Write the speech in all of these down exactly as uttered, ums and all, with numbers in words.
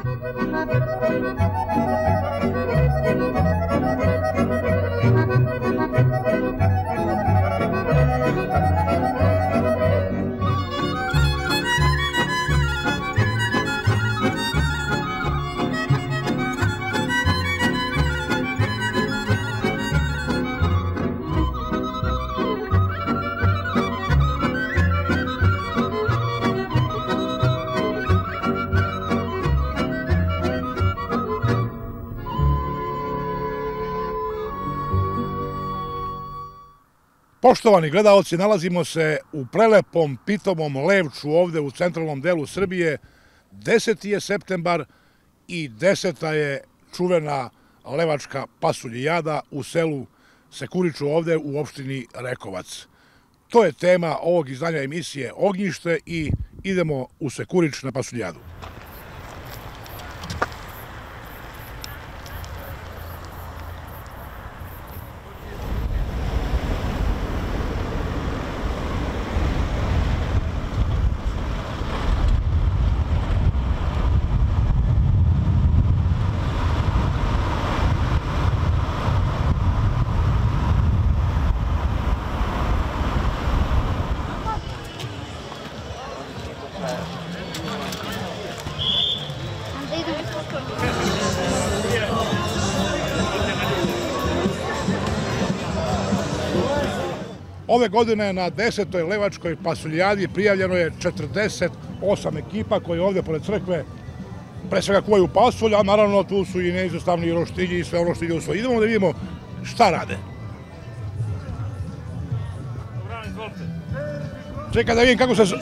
Poštovani gledaoci, nalazimo se u prelepom pitomom Levču ovde u centralnom delu Srbije. deseti je septembar i deseta je čuvena levačka pasuljijada u selu Sekuriču ovde u opštini Rekovac. To je tema ovog izdanja emisije Ognjište i idemo u Sekurič na pasuljijadu. Ove godine na desetoj levačkoj pasuljijadi prijavljeno je četrdeset osam ekipa koje ovde pored crkve pre svega kuvaju pasulj, a naravno tu su i neizostavni roštilji i sve ono što ide u svoj. Idemo da vidimo šta rade. Čekaj da vidim kako se...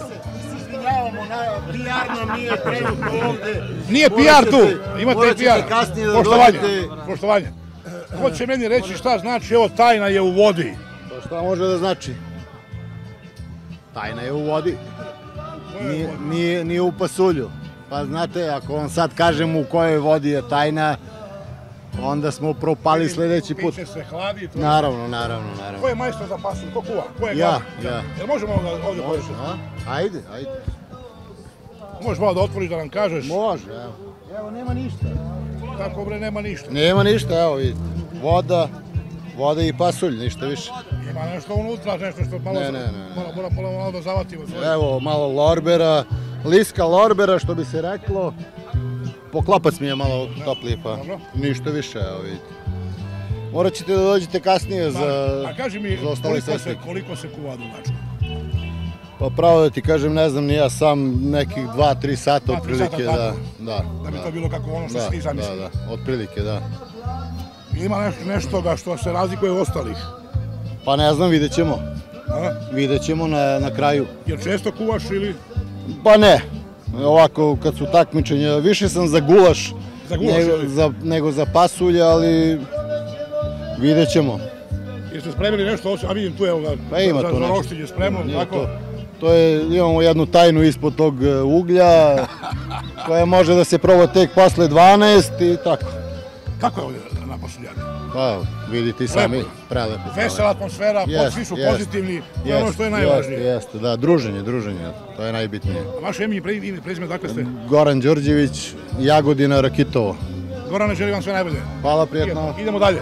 P R nam nije trenutno ovde. Nije P R tu, imate i P R. Poštovanje, poštovanje. Ko će meni reći šta znači, evo tajna je u vodi. Šta može da znači? Tajna je u vodi. Nije u pasulju. Pa znate, ako vam sad kažem u kojoj vodi je tajna, onda smo propali sledeći put. Piće se, hladi. Naravno, naravno, naravno. Ko je majstor za pasulj? Ko kuva? Ja, ja. Jel možemo ovdje površiti? Ajde, ajde. Možeš malo da otvoriš da nam kažeš? Može, evo. Evo, nema ništa. Tako bre, nema ništa. Nema ništa, evo vidite. Voda, voda i pasulj, ništa više. Ima nešto unutra, nešto što malo... Ne, ne, ne. Moramo malo da zavatimo. Evo, malo lorbera, liska lorbera, što bi se reklo. Poklapac mi je malo topliji, pa ništa više, evo vidite. Morat ćete da dođete kasnije za ostali sestnik. A kaži mi, koliko se kuva dugačko? Pa pravo da ti kažem, ne znam ni ja sam, nekih dva tri sata otprilike, da. Da bi to bilo kako ono što si ti zamislio. Da, da, otprilike, da. Ima nešto što se razlikuje od ostalih? Pa ne znam, vidjet ćemo. Vidjet ćemo na kraju. Jer često kuvaš ili? Pa ne. Ovako, kad su takmičenja, više sam za gulaš nego za pasulje, ali vidjet ćemo. Jeste spremili nešto, a vidim tu evo ga, za roštilje spremno, tako? To je, imamo jednu tajnu ispod tog uglja, koja može da se proba tek posle dvanaest i tako. Kako je ovdje na pasuljadi? Pa, vidite i sami, prelepo. Vesela atmosfera, svi su pozitivni, to je ono što je najvažnije. Jeste, da, druženje, druženje, to je najbitnije. A vaše ime i prezime, dakle ste? Goran Đorđević, Jagodina, Rakitovo. Gorane, želim vam sve najbolje. Hvala, prijetno. Idemo dalje.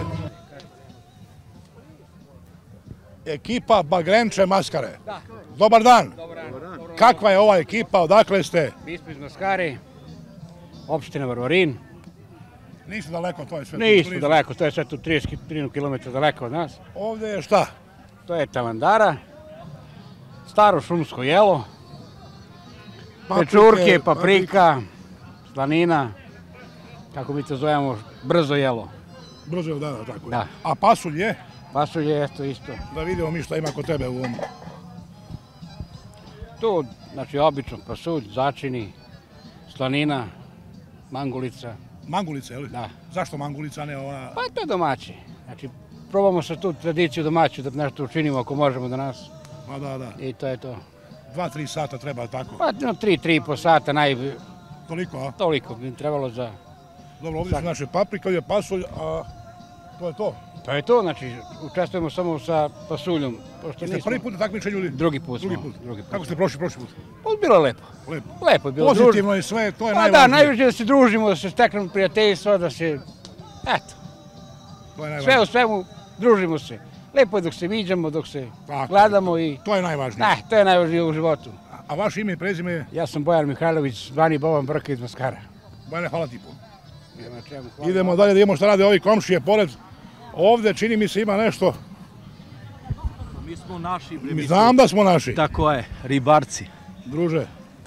Ekipa Bagrenče Maskare. Dobar dan. Kakva je ova ekipa, odakle ste? Mi smo iz Maskare, opština Varvarin. Nisu daleko, to je sve tu? Nisu daleko, to je sve tu trideset kilometara daleko od nas. Ovde je šta? To je talandara, staro šumsko jelo, pečurke, paprika, slanina, kako mi to zovemo, brzo jelo. Brzo jelo, da, da, tako je. Da. A pasulj je? Pasulj je to isto. Da vidimo mi šta ima kod tebe u ovom. Tu, znači, obično pasulj, začini, slanina, mangulica. Mangulica, je li? Da. Zašto mangulica, a ne ova... Pa to je domaći. Znači, probamo sa tu tradiciju domaću da nešto učinimo ako možemo danas. Pa da, da. I to je to. Dva, tri sata treba, tako? Pa no, tri, tri i po sata naj... Toliko, a? Toliko bi trebalo za... Dobro, ovdje su naše paprika, ovdje je pasulj, a... To je to. To je to, znači, učestvujemo samo sa pasuljom. Jeste prvi put na takmičenju ili? Drugi put smo. Drugi put. Kako ste prošli prošli put? Pa bilo je lepo. Lepo. Lepo je bilo. Pozitivno je sve, to je pa najvažnije. Da, najvažnije da se družimo, da se steknemo prijateljstva, da se... Eto. To je najvažnije. Sve u svemu, družimo se. Lepo je dok se viđamo, dok se Tako, gledamo i... To je najvažnije. Ne, to je najvažnije u životu. A vaše ime i prezime je? Ja sam Bojan Mihajlović, zvani Boban Brka iz Maskara. Bojane, hvala ti puno. Idemo dalje da imamo šta rade ovi komšije pored. Ovde čini mi se ima nešto. Mi smo naši. Mi znam da smo naši. Tako je, ribarci. Druže,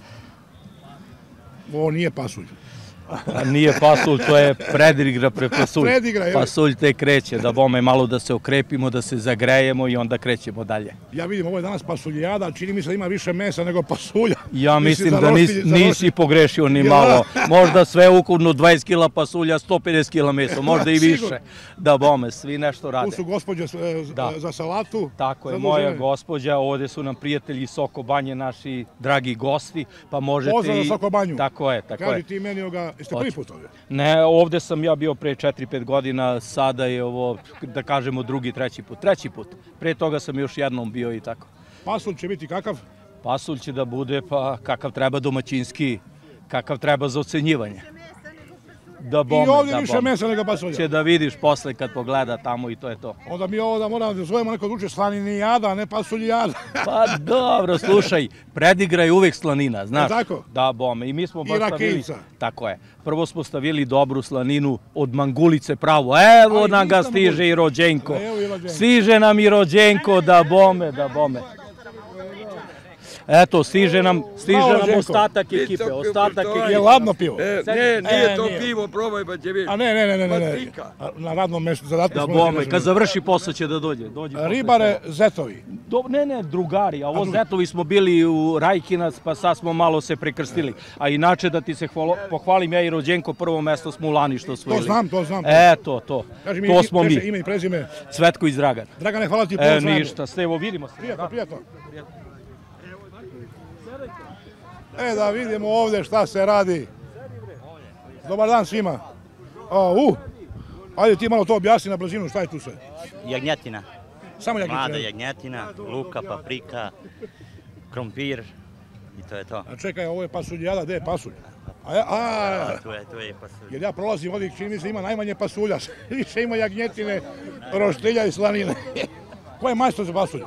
ovo nije pasulj. Nije pasulj, to je predigra pre pasulj. Predigra, je. Pasulj te kreće, da bome malo da se okrepimo, da se zagrejemo i onda krećemo dalje. Ja vidim, ovo je danas pasuljada, ali čini mi se da ima više mesa nego pasulja. Ja mislim da nisi pogrešio ni malo. Možda sve ukupno dvadeset kila pasulja, sto pedeset kila mesa, možda i više. Da bome, svi nešto rade. Tu su gospođe za salatu. Tako je, moja gospođa, ovde su nam prijatelji Soko Banje, naši dragi gosti, pa možete i... Pozdrav za Soko Banju. Tako je, tako je. Kaži ti meni ovoga, jeste prvi put ovdje? Ne, ovde sam ja bio pre četiri pet godina, sada je ovo, da kažemo, drugi, treći put. Treći put. Pre toga sam još jednom bio i tako. Pasulj će biti kakav? Pasulj će da bude, pa kakav treba domaćinski, kakav treba za ocenjivanje. Da bome, I ovdje da više bome. mesa nego pasulja. Će da vidiš posle kad pogleda tamo i to je to. Onda mi ovo da moramo da zovemo neko druče slaninijada, a ne pasuljada. Pa dobro, slušaj, predigra je uvek slanina, znaš. Tako? Da, bome. I mi smo baš I stavili... rakijica. Tako je. Prvo smo stavili dobru slaninu od mangulice pravo. Evo nam ga stiže i Rođenko. Stiže nam i Rođenko, da bome, da bome. Eto, stiže nam, stiže nam ostatak ekipe, ostatak ekipe. Je ladno pivo? Ne, nije to pivo, probaj pa će biti. A ne, ne, ne, ne, ne, na radnom mjestu, zadatno smo... Da bome, kad završi posao će da dođe. Ribare, zetovi? Ne, ne, drugari, a ovo zetovi smo bili u Rajkinac, pa sad smo malo se prekrstili. A inače, da ti se pohvalim, ja i Rođenko, prvo mesto smo u Laništu osvojili. To znam, to znam. E, to, to. To smo mi. Ime i prezime? Cvetko iz Dragana. Dragane, hvala ti puno. E, ništa, Stevo, vidimo se. Prijatno, prijatno. E, da vidimo ovdje šta se radi. Dobar dan svima. Uh, ajde ti malo to objasni na brzinu, šta je tu sve? Jagnjetina. Samo jagnjetina? Mlada jagnjetina, luka, paprika, krompir i to je to. A čekaj, ovo je pasuljada, gdje je pasulj? A, tu je, tu je pasulj. Jer ja prolazim ovdje, čini mi se ima najmanje pasulja. Više ima jagnjetine, roštilja i slanine. Ko je majstor za pasulj?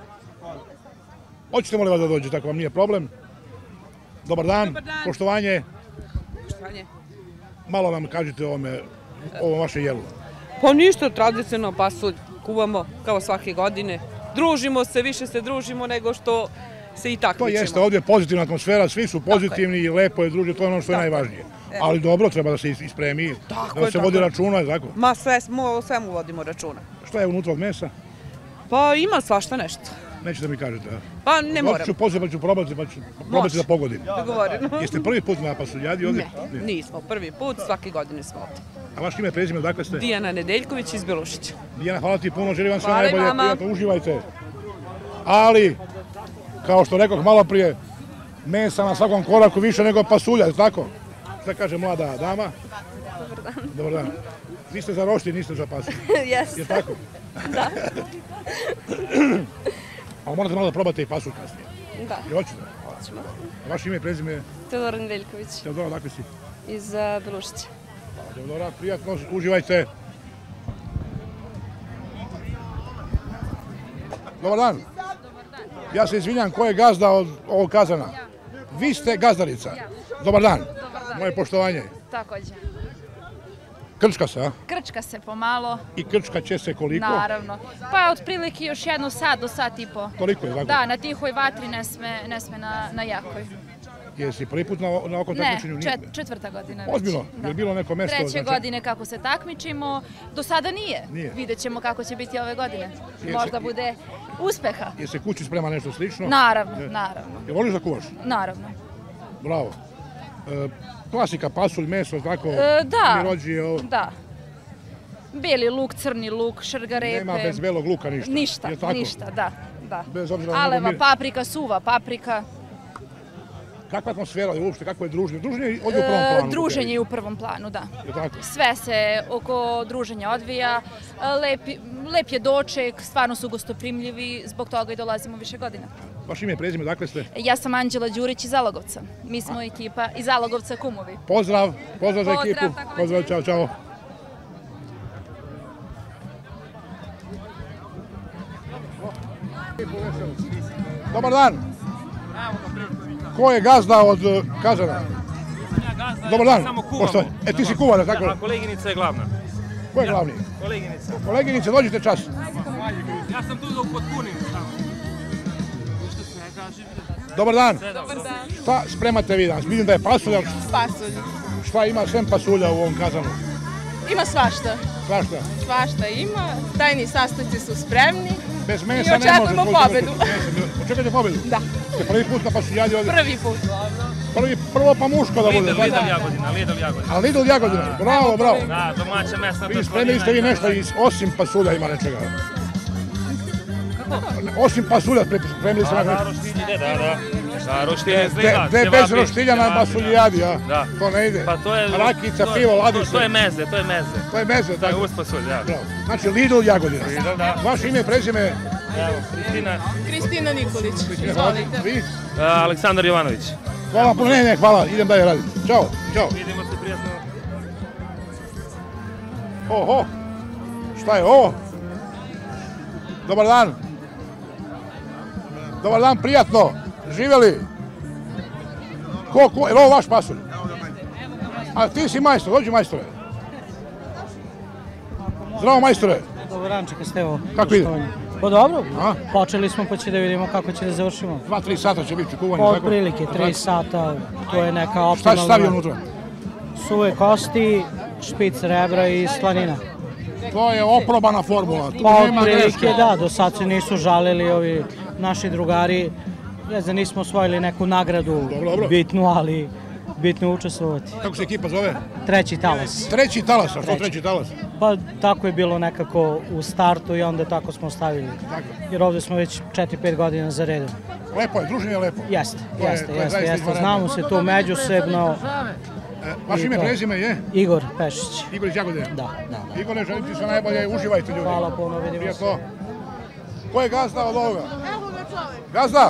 Hoćete molim vas da dođe, tako vam nije problem. Dobar dan, poštovanje. Poštovanje. Malo nam kažete o ovom vaše jelu. Pa ništa, tradicionalno pasulj kuvamo kao svake godine. Družimo se, više se družimo nego što se i takmičimo. To jeste, ovdje je pozitivna atmosfera, svi su pozitivni i lepo je družiti, to je ono što je najvažnije. Ali dobro, treba da se ispremi, da se vodi računa, je tako? Ma o svemu vodimo računa. Šta je unutra od mesa? Pa ima svašta nešto. Nećete mi kažete, a? Pa ne moram. Ću poslije pa ću probati, pa ću probati da pogodim. Dogovoreno. Jeste prvi put na pasuljadi ovdje? Ne, nismo prvi put, svake godine smo ovdje. A vaš ime, prezime, odakle ste? Dijana Nedeljković iz Belušića. Dijana, hvala ti puno, želim vam sve najbolje, prijatno, uživajte. Ali, kao što rekoh malo prije, mesa na svakom koraku više nego pasulja, je tako? Šta kaže mlada dama? Dobar dan. Dobar dan. Vi ste za roštilj, niste za pasulj. Jes. Je tako? Da. Ali morate malo da probate i pasulj kasnije. Da. I hoćete? Hoćemo. Vaše ime i prezime je? Teodora Nedeljković. Teodora, odakle si? Iz Belušića. Teodora, prijatno, uživajte. Dobar dan. Ja se izvinjam, ko je gazda od ovog kazana? Vi ste gazdarica? Dobar dan. Moje poštovanje. Takođe. Krčka se, a? Krčka se pomalo. I krčka će se koliko? Naravno. Pa otprilike još jednu sat do sat i po. Toliko je, tako? Da, na tihoj vatri ne sme na jakoj. Jesi prvi put na okom takmičenju? Ne, četvrta godina već. Ozbiljno? Je li bilo neko mesto? Treće godine kako se takmičimo. Do sada nije. Vidjet ćemo kako će biti ove godine. Možda bude uspeha. Je se kući sprema nešto slično? Naravno, naravno. Je voliš da kuvaš? Naravno. Bravo. Klasika, pasulj, meso, tako? Da, mirođije, da. Beli luk, crni luk, šargarepe. Nema bez belog luka ništa? Ništa, ništa, da. Bez obzira na aleva paprika, suva paprika. Kakva atmosfera je uopšte, kako je druženje? Druženje je ovdje u prvom planu? Druženje je u prvom planu, da. Sve se oko druženja odvija. Lep je doček, stvarno su gostoprimljivi, zbog toga i dolazimo više godina. Vaše ime i prezime, dakle ste? Ja sam Anđela Đurić iz Zalagovca. Mi smo ekipa iz Zalagovca Kumovi. Pozdrav, pozdrav za ekipu. Pozdrav, čao, čao. Dobar dan. Ko je gazda od Kazana? Dobar dan. E, ti si kuvar, tako? A koleginica je glavna. Ko je glavni? Koleginica. Koleginice, dođite čas. Ja sam tu da upotpunim. Dobar dan. Dobar dan. Šta spremate vi danas? Vidim da je pasulja. Pasulj. Šta ima sem pasulja u ovom Kazanu? Ima svašta. Svašta? Svašta ima. Tajni sastojci su spremni. Bez mesa ne može. I očekujemo pobedu. Očekujete pobedu? Da. Ste prvi put na pasuljadi ovdje? Prvi put. Prvo pa muško da bude. Lidl Jagodina, Lidl Jagodina. A Lidl Jagodina, bravo, bravo. Da, domaća mesna vi spremili ste vi nešto osim pasulja ima nečega. Osim pasulja spremili ste nešto. Da, roštilje, da, da. Da, roštilje zliha. Gde bez roštilja na pasuljadi, a? To ne ide. Pa to je... Rakica, pivo, ladice. To je meze, to je meze. To je meze, tako. To je uz pasulj, da. Znači Lidl Jagodina. Lidl, da. Vaše ime, prezime? Evo, Kristina. Kristina Nikolić, izvolite. Vi? Aleksandar Jovanović. Hvala puno, ne, ne, hvala, idem dalje raditi. Ćao, ćao. Vidimo se prijatno. Oho, šta je ovo? Dobar dan. Dobar dan, prijatno. Živjeli? Ko, ko, je li ovo vaš pasulj? A ti si majstor, dođi majstore. Zdravo majstore. Dobar dan, čekaj ste ovo. Kako ide? Pa dobro, počeli smo pa će da vidimo kako će da završimo. Dva, tri sata će biti kuvanje, tako? Od prilike, tri sata, to je neka optimalna... Šta će stavio unutra? Suve kosti, špic rebra i slanina. To je oprobana formula, tu pa nema greške. Pa od da, do sad se nisu žalili ovi naši drugari. Ne znam, nismo osvojili neku nagradu bitnu, ali bitno učestvovati. Kako se ekipa zove? Treći talas. Treći talas, a što treći talas? Pa tako je bilo nekako u startu i onda tako smo stavili. Jer ovdje smo već četiri pet godina za redom. Lepo je, druženje je lepo. Jeste, jeste, jeste, jeste. Znamo se tu međusobno. Vaš ime prezime je? Igor Pešić. Igor iz Jagodine? Da, da. Igor, želim ti sve najbolje, uživajte ljudi. Hvala puno, vidimo se. Ko je gazda od ovoga? Gazda?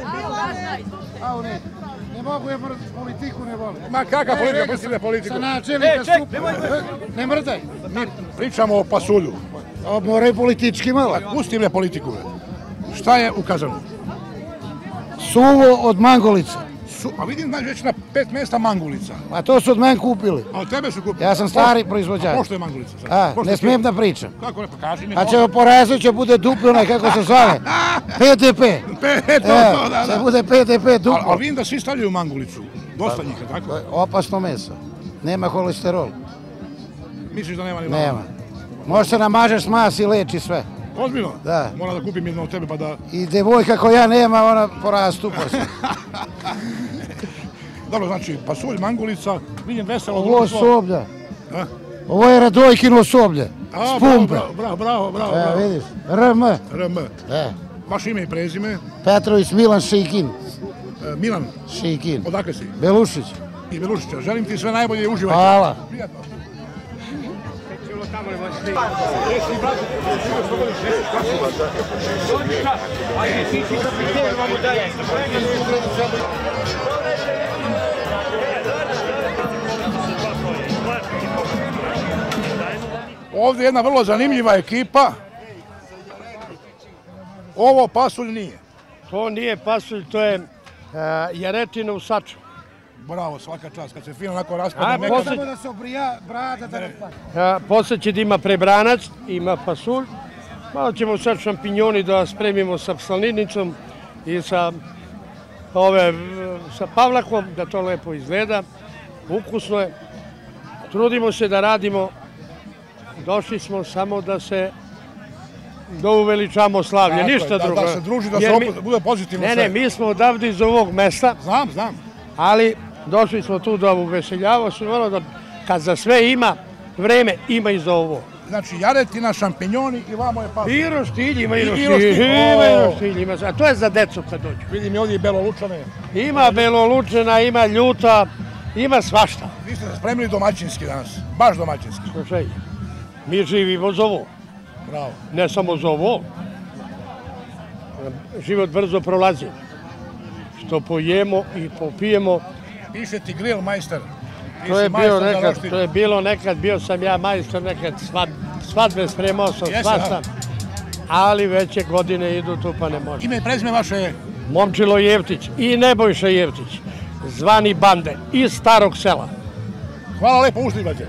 Ne mogu, ja politiku ne volim. Ma kakva politika, predstavlja politiku? Sa načelnika super. Ne mrdaj. Mi pričamo o pasulju. Moraju politički malo. Pusti me politiku. Šta je u Kazanu? Suvo od mangolica. A vidim da već na pet mjesta mangulica. A to su od mene kupili. A od tebe su kupili? Ja sam stari proizvođač. A pošto je mangulica? A, ne smijem da pričam. Kako ne, pa kaži mi. A će porezat će bude duplo onaj, kako se zove? P D P. P D P, to, da, da. Će bude P D P duplo. A vidim da svi stavljaju mangulicu. Dosta njih, tako? Opasno meso. Nema holesterol. Misliš da nema ni malo? Nema. Može se namažeš mas i leči sve. Ozbiljno? Da. Moram da kupim jedno od tebe pa da... I devojka ko ja nema, ona porastu posle. Dobro, znači, pasulj, mangulica, vidim veselo društvo. Ovo je soblja. Ovo je Radojkino soblje. S pumpe. Bravo, bravo, bravo. Evo, vidiš. R M. R M. Vaše ime i prezime? Petrović Milan Šikin. Milan? Šikin. Odakle si? Belušić. I Belušića. Želim ti sve najbolje i uživajte. Hvala. Prijatno. Ovdje je jedna vrlo zanimljiva ekipa. Ovo pasulj nije. To nije pasulj, to je jaretina u saču. Bravo, svaka čast, kad se fino onako raspada nekada. Samo da se obrija brada da ne pada. Posle će da ima prebranac, ima pasulj. Malo ćemo sad šampinjoni da spremimo sa slaninicom i sa pavlakom, da to lepo izgleda. Ukusno je. Trudimo se da radimo. Došli smo samo da se da uveličamo slavlje, ništa drugo. Da se druži, da se bude pozitivno sve. Ne, ne, mi smo odavde iz ovog mesta. Znam, znam. Ali došli smo tu da uveseljavamo se, da kad za sve ima vreme, ima i za ovo. znači jaretina, šampinjoni i vamo je pasulj. I roštilj, ima i roštilj, ima i roštilj, ima, a to je za decu kad dođu. Vidim i ovdje i belolučane. Ima belolučena, ima ljuta, ima svašta. Vi ste spremili domaćinski danas, baš domaćinski. Slušaj, mi živimo za ovo. Bravo. Ne samo za ovo. Život brzo prolazi. Što pojemo i popijemo. Piše ti grill majster. To je, bio nekad, to je bilo nekad, bio sam ja majstor nekad, svad, svadbe spremao sam, svašta. Ali veće godine idu tu pa ne može. Ime i prezime vaše je? Momčilo Jevtić i Nebojša Jevtić, zvani Bande, iz Starog Sela. Hvala lepo, uživajte.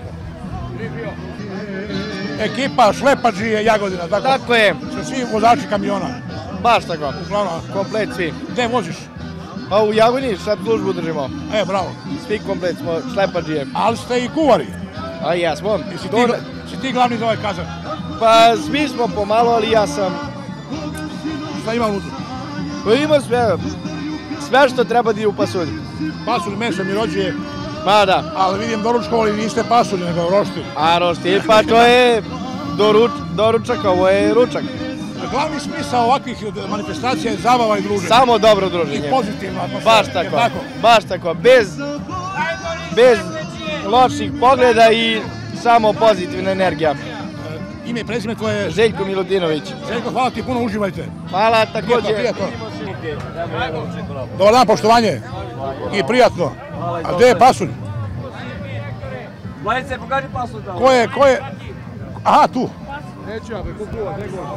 Ekipa Šlepađije Jagodina, tako? Tako je. Sve svi vozači kamiona. Baš tako. Uglavnom. Komplet svi. Gde voziš? Pa u Jagodini šlep službu držimo. E, bravo. Svi komplet smo šlepađije. Ali ste i kuvari. A ja smo. I si ti, si ti glavni za ovaj kazan? Pa svi smo pomalo, ali ja sam... Šta ima unutra? Pa ima sve. Sve što treba da je u pasulju. Pasulj, meso, mirođije. Ma da. Ali vidim doručkovali niste pasulj, nego roštilj. A roštilj, pa to je doruč, doručak, ovo je ručak. Glavni smisao ovakvih manifestacija je zabava i druženje. Samo dobro druženje. I pozitivna atmosfera. Baš tako, tako? baš tako. Bez, bez loših pogleda i samo pozitivna energija. E, ime i prezime tvoje je? Željko Milutinović. Željko, hvala ti puno, uživajte. Hvala, također. Prijatno, dobar dan, poštovanje. I prijatno. A gdje je pasulj? Vladice, pokaži pasulj tamo. Ko je, ko je? Aha, tu. Neću ja, ko kuva, ne govorim.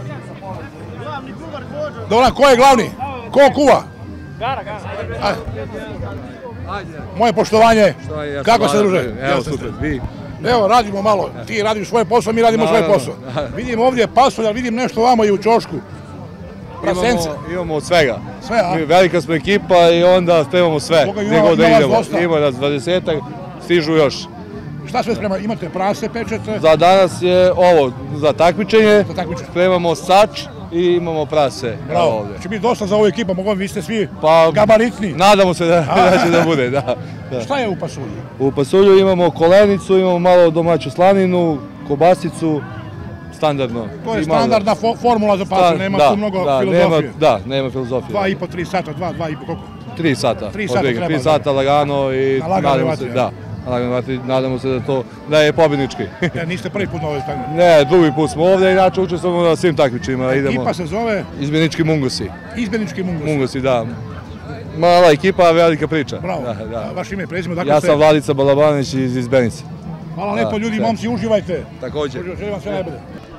Dobar dan, ko je glavni? Ko kuva? Gara, gara. Ajde. Moje poštovanje. Kako se druže? Evo, super, vi. Evo, radimo malo. Ti radiš svoj posao, mi radimo svoj posao. Vidim ovdje pasulj, ali vidim nešto vamo i u ćošku. Prasence. Imamo od svega. Sve, a? Velika smo ekipa i onda spremamo sve. Gdje god da idemo. Ima nas dvadesetak, stižu još. Šta sve sprema? Imate prase, pečete? Za danas je ovo, za takmičenje. Spremamo sač i imamo prase. Bravo. Će biti dosta za ovu ekipu, mogu vi ste svi pa, gabaritni. Nadamo se da, da će da bude, da, da. Šta je u pasulju? U pasulju imamo kolenicu, imamo malo domaću slaninu, kobasicu, standardno. To je standardna fo formula za pasulj, nema da, tu mnogo da, filozofije. Nema, da, nema filozofije. Dva i po, tri sata, dva, dva i po, koliko? Tri sata. Tri sata treba. Tri sata lagano i na nadamo se, da. Nadamo se da, to, da je pobjednički. Ja, niste prvi put na ovoj stanici? Ne, drugi put smo ovdje, inače učestvujemo na svim takmičima. Ekipa se zove? Izbjenički Mungosi. Izbjenički Mungosi? Mungosi, da. Mala ekipa, velika priča. Bravo. Da, da. Vaše ime i prezime, dakle ja ste... sam Vladica Balabanić iz Izbenice. Hvala lepo ljudi, momci, uživajte. Također. Želim vam sve najbolje.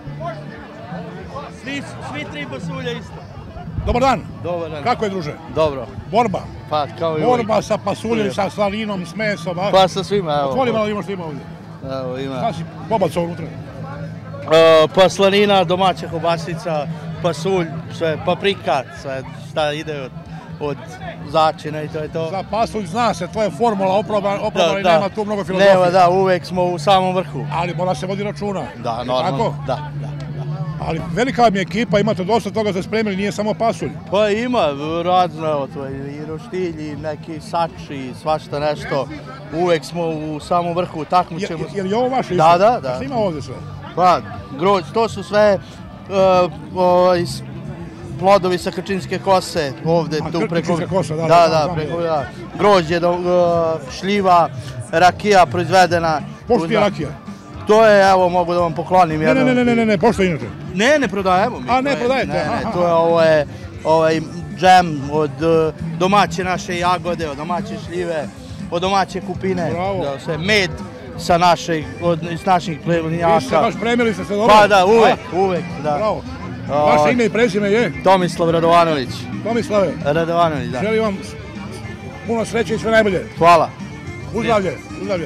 Svi, svi tri pasulja isto. Dobar dan. Dobar dan. Kako je, druže? Dobro. Borba? Pa, kao i Borba sa pasuljem, sa slaninom, s mesom, a? Pa sa svima, evo. Otvori malo, imaš što ima ovdje. Evo, ima. Šta si pobacao unutra? Uh, pa slanina, domaća kobasica, pasulj, sve, paprika, sve šta ide od, od začina i to je to. Za pasulj zna se, to je formula oprobana i nema tu mnogo filozofije. Nema, da, uvek smo u samom vrhu. Ali mora se vodi računa. Da, normalno, da, da. Ali velika vam je ekipa, imate dosta toga za spremili, nije samo pasulj. Pa ima razno, i roštilj, i neki sači, i svašta nešto. Uvek smo u samom vrhu, takmičemo. Je li ovo vaše? Da, da, da. Šta ima ovdje sve? Pa, grož, to su sve plodovi sa krčinske kose, ovde, tu preko... Krčinska kosa, da, da, da, preko, da. Grožđe, šljiva, rakija proizvedena. Pošto je rakija? To je, evo, mogu da vam poklonim jedno. Ne, ne, ne, ne, ne, pošto inače? Ne, ne prodajemo mi. A, ne prodajete? Ne, ne, to je ovo je ovaj džem od domaće naše jagode, od domaće šljive, od domaće kupine. Bravo. Sve, med sa naših, od, iz naših plemenjaka. Vi ste baš premili ste se dobro? Pa da, uvek, uvek, da. Bravo. Vaše ime i prezime je? Tomislav Radovanović. Tomislave? Radovanović, da. Želim vam puno sreće i sve najbolje. Hvala. Uzdravlje, uzdravlje.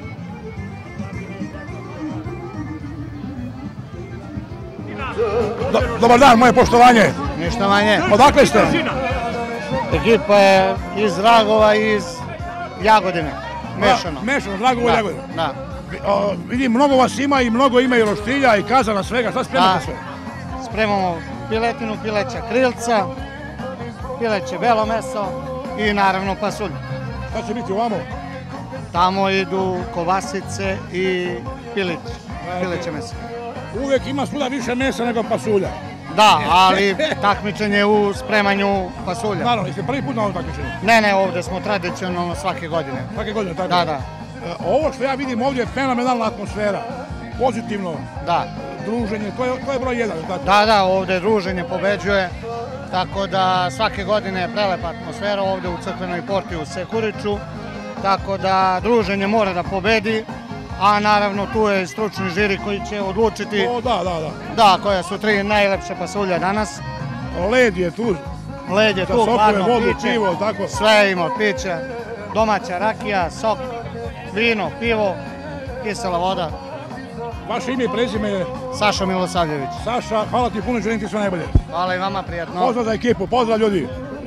Do, dobar dan, moje poštovanje. Ništa manje. Odakle ste? Ekipa je iz Dragova i iz Jagodine. Mešano. Mešano, Dragovo i Jagodina. Da. O, vidim, mnogo vas ima i mnogo ima i roštilja i kazana svega. Šta spremate sve? Spremamo piletinu, pileća krilca, pileće belo meso i naravno pasulj. Šta će biti ovamo? Tamo idu kobasice i pilić, pileće meso. Uvijek ima svuda više mesa nego pasulja. Da, ali takmičenje u spremanju pasulja. Naravno, jeste prvi put na ovom takmičenju? Ne, ne, ovdje smo tradicionalno svake godine. Svake godine, tako? Da, da. Ovo što ja vidim ovdje je fenomenalna atmosfera, pozitivno da. Druženje, to je, to je broj jedan, tako? Da, da, ovdje druženje pobeđuje, tako da svake godine je prelepa atmosfera ovdje u crkvenoj porti u Sekuriću, tako da druženje mora da pobedi, a naravno tu je stručni žiri koji će odlučiti o, da, da, da. Da, koja su tri najlepše pasulja danas. Led je tu. Led je za tu, sokove, hladno vodu, piće, pivo, tako? sve ima piće, domaća rakija, sok, vino, pivo, kisela voda. Vaše ime i prezime je? Saša Milosavljević. Saša, hvala ti puno i želim ti sve najbolje. Hvala i vama, prijatno. Pozdrav za ekipu, pozdrav ljudi.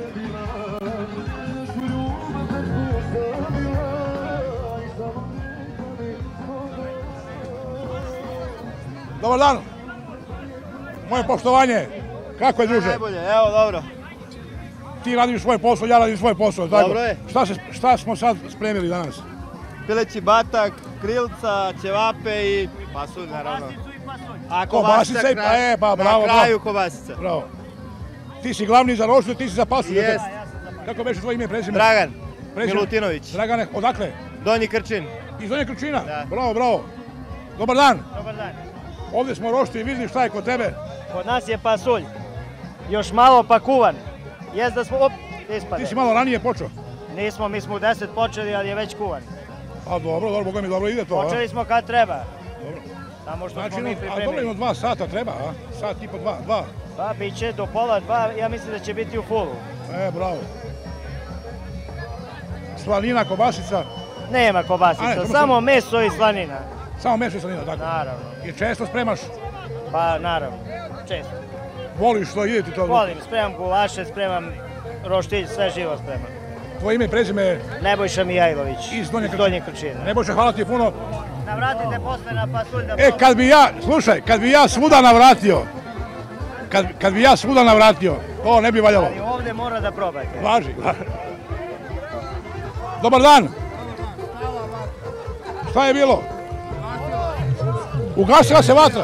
Dobar dan. Moje poštovanje. Kako je, druže? Najbolje, evo, dobro. Ti radiš svoj posao, ja radim svoj posao. Tako? Dobro je. Šta, se, šta smo sad spremili danas? Pileći batak, krilca, ćevape i pasulj, naravno. A kobasica i pa, e, pa, bravo. Na kraju kobasica. Bravo. Ti si glavni za roštilj, ti si za pasulj. Jest. Kako beše tvoje ime i prezime? Dragan prezime? Milutinović. Dragane, odakle? Donji Krčin. Iz Donje Krčina? Da. Bravo, bravo. Dobar dan. Dobar dan. Ovdje smo roštilj, vidim šta je kod tebe. Kod nas je pasulj. Još malo pa kuvan. Jest da smo, op, ispade. Ti si malo ranije počeo? Nismo, mi smo u deset počeli, ali je već kuvan. A dobro, dobro, Boga mi dobro ide to, a? Počeli smo kad treba. Dobro. Samo što znači, smo mi pripremili. A dobro, jedno dva sata treba, a? Sat i po dva, dva. Pa, bit će do pola dva, ja mislim da će biti u fullu. E, bravo. Slanina, kobasica? Nema kobasica, ne, samo sam... meso i slanina. Samo meso i slanina, tako? Naravno. I često spremaš? Pa, naravno, često. Voliš to, ide ti to? Volim, spremam gulaše, spremam roštilj, sve živo spremam. Tvoje ime i prezime je? Nebojša Mijajlović, iz Donje Krčina. Krčina. Nebojša, hvala ti puno. Navratite posle na pasulj da... E, kad bi ja, slušaj, kad bi ja svuda navratio, kad, kad bi ja svuda navratio, to ne bi valjalo. Ali ovdje mora da probajte. Važi. Dobar dan. Šta je bilo? Ugasila se vatra.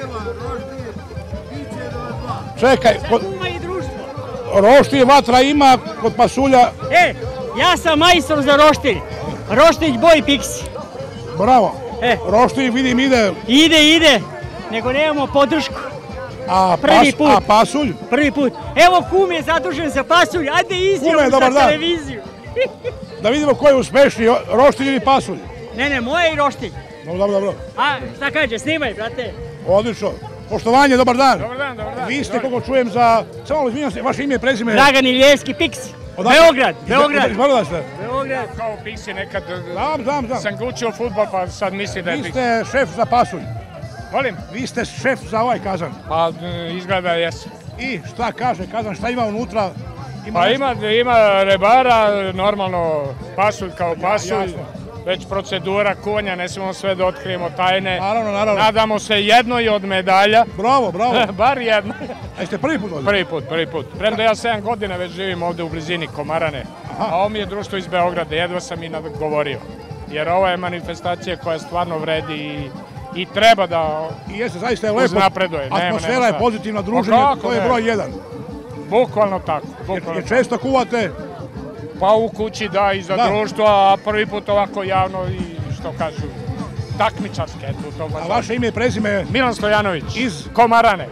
Čekaj, kod... roštilj vatra ima, kod pasulja... E, ja sam majstor za roštilj. Roštilj Boj Piksi. Bravo. E. Roštilj vidim ide... Ide, ide, nego nemamo podršku. A, Prvi pas, put. a pasulj? Prvi put. Evo kum je zadužen za pasulj, ajde izjavu za televiziju. Da vidimo ko je uspešniji, roštilj ili pasulj. Ne, ne, moje i roštilj. Dobro, dobro, dobro. A, šta kaže, snimaj, brate. Odlično. Poštovanje, dobar dan. Dobar dan, dobar dan. Vi ste, koliko čujem, za... Samo izvinjam se, vaše ime i prezime... Dragan Ilijevski, Piksi. Beograd, Beograd. Izvolila ste? Beograd. Kao Piksi nekad... Znam, znam, znam. Sam učio fudbal, pa sad misli da je Piksi. Vi ste šef za pasulj. Volim? Vi ste šef za ovaj kazan. Pa, izgleda jesu. I šta kaže kazan, šta ima unutra? Ima pa ima, ima rebara, normalno pasulj kao pasulj. Jasno. Već procedura kuvanja, ne smemo sve da otkrijemo tajne. Naravno, naravno. Nadamo se jednoj od medalja. Bravo, bravo. Bar jedno. A jeste prvi put ovdje? Prvi put, prvi put. Premda ja sedam godina već živim ovdje u blizini Komarane. Aha. A ovo mi je društvo iz Beograda, jedva sam i nagovorio. Jer ovo je manifestacija koja stvarno vredi i, i treba da I jeste, zaista je lepo. Uznapreduje. Atmosfera nema, nema je pozitivna, druženje, to je broj jedan. Bukvalno tako. Bukvalno jer, jer često kuvate? Pa u kući da, i za da. društvo, a prvi put ovako javno i što kažu, takmičarske. Eto, to a vaše ime i prezime je? Milan Stojanović. Iz? Komarane.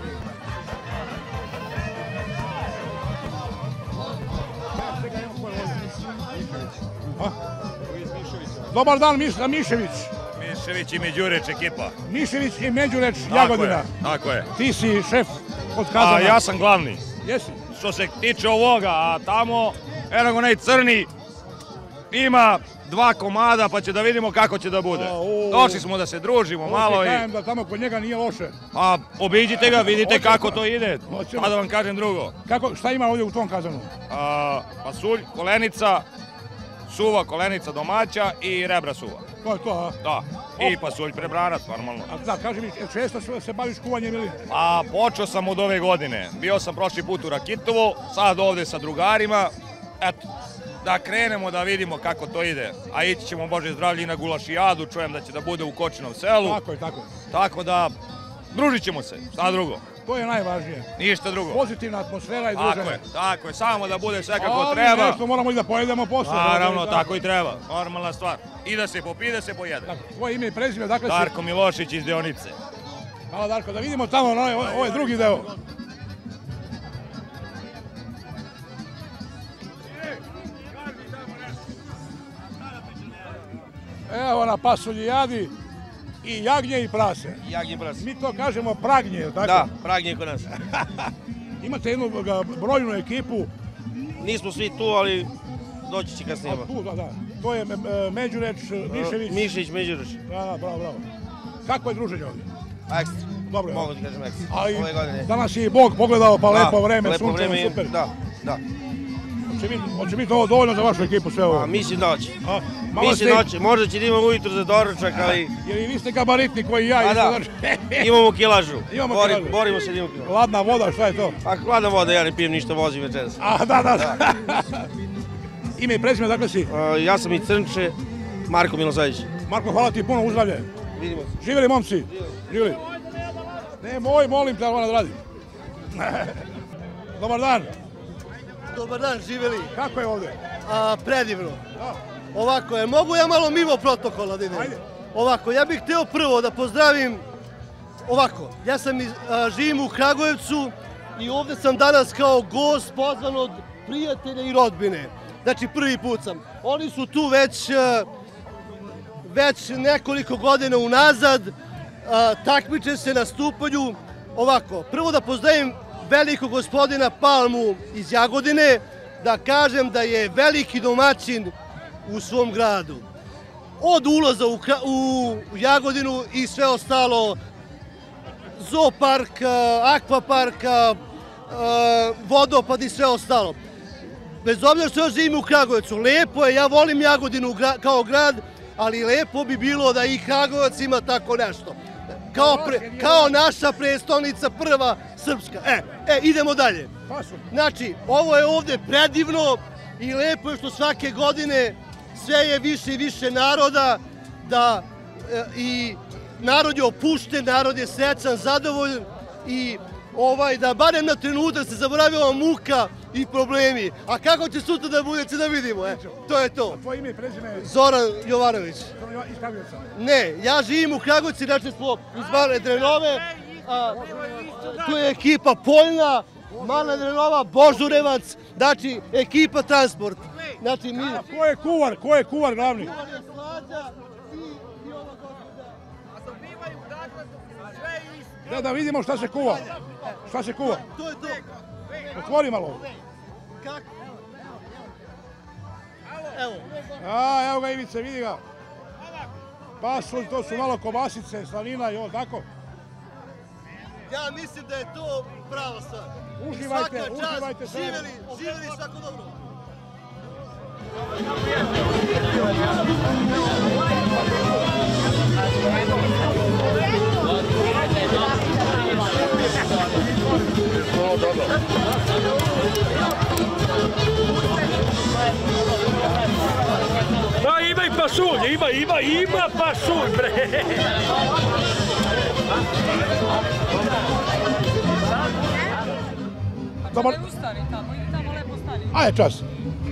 A? Dobar dan, Miša Mišević. Mišević i Međureć ekipa. Mišević i Međureć Jagodina. Tako je. Ti si šef od kazana. A ja sam glavni. Jesi? Što se tiče ovoga, a tamo, eno onaj crni, ima dva komada pa će da vidimo kako će da bude. Došli smo da se družimo o, malo i... Kajem da tamo kod njega nije loše. A obiđite ga, vidite kako to ide, pa da vam kažem drugo. Kako, šta ima ovdje u tom kazanu? A, pasulj, kolenica, suva kolenica domaća i rebra suva. To je to, a? Da, i pasulj prebranac, normalno. A da, kaži mi, često se baviš kuvanjem ili? A počeo sam od ove godine. Bio sam prošli put u Rakitovu, sad ovdje sa drugarima. Eto, da krenemo da vidimo kako to ide. A ići ćemo, Bože zdravlje, i na gulašijadu, čujem da će da bude u Kočinom selu. Tako je, tako je. Tako da, družit ćemo se, šta drugo. To je najvažnije. Ništa drugo. Pozitivna atmosfera i druženje. Tako je, tako je, samo da bude sve kako treba. Ali nešto moramo i da pojedemo posle. Naravno, tako i treba, normalna stvar. I da se popije, da se pojede. Tvoje ime i prezime, dakle si... Darko Milošić iz Deonice. Hvala Darko, da vidimo tamo ovaj drugi deo. Evo na pasulji jadi i jagnje i prase. Jagnje i prase. Mi to kažemo pragnje, je li tako? Da, pragnje kod nas. Imate jednu brojnu ekipu. Nismo svi tu, ali doći će kasnije. Tu, da, da. To je Međureč, Mišević. Mišić, Međureč. Da, da, bravo, bravo. Kako je druženje ovdje? Ekstra. Dobro, mogu ti kažem ekstra. Ali danas je i Bog pogledao, pa lepo vreme, sunčano, super. Da, da. Hoće biti ovo dovoljno za vašu ekipu sve ovo? Mislim da će. Mislim da će. Možda će da imamo ujutru za doručak, ali... Jer i vi ste gabaritni koji ja. A da, imamo kilažu. Borimo se da imamo kilažu. Hladna voda, šta je to? A hladna voda, ja ne pijem ništa, vozim večeras. A, da, da. Ime i prezime, dakle si? Ja sam iz Crnče, Marko Milosavljević. Marko, hvala ti puno, uzdravlje. Vidimo se. Živjeli, momci? Živjeli. Ne, moj, molim te, ali moram da radim. Dobar dan. Dobar dan, živjeli. Kako je ovdje? Predivno. Ovako je, mogu ja malo mimo protokola da idem? Ajde. Ovako, ja bih htio prvo da pozdravim, ovako, ja sam živim u Kragujevcu i ovdje sam danas kao gost pozvan od prijatelja i rodbine. Znači, prvi put sam. Oni su tu već, već nekoliko godina unazad, takmiče se na stupanju. Ovako, prvo da pozdravim velikog gospodina Palmu iz Jagodine, da kažem da je veliki domaćin u svom gradu. Od ulaza u Jagodinu i sve ostalo, zoopark, akvapark, vodopad i sve ostalo. Bez obzira što ja živim u Kragujevcu, lepo je, ja volim Jagodinu kao grad, ali lepo bi bilo da i Kragujevac ima tako nešto. Kao naša prestonica prva srpska. E, idemo dalje. Znači, ovo je ovdje predivno i lepo je što svake godine sve je više i više naroda, da i narod je opušten, narod je srećan, zadovoljan i da barem na trenutak se zaboravi ova muka i problemi. A kako će sutra da bude, će da vidimo. To je to. Tvoje ime i prezime? Zoran Jovanović. Iz Kragujevca? Ne, ja živim u Kragujevci, znači smo iz Male Drenove. Tu je ekipa Poljna, Mala Drenova, Božurevac, znači ekipa Transport. Znači mi... Ko je kuvar? Ko je kuvar glavni? Kuvar je Slađa i ova gospođa. A sam bivaju u Kragujevcu sve isto. Da, da vidimo šta se kuva. Šta se kuva? To je to. Otvori malo. Kako? Evo. A, evo ga Ivice, vidi ga. Pasulj, to su malo kobasice, slanina i ovo, tako? Ja mislim da je to prava stvar. Uživajte, uživajte. Živjeli, živjeli, svako dobro. Da, ima i pasulj, ima, ima, ima pasulj, bre! Dobar... Ustani tamo, ili tamo lepo stani. Ajde, čas.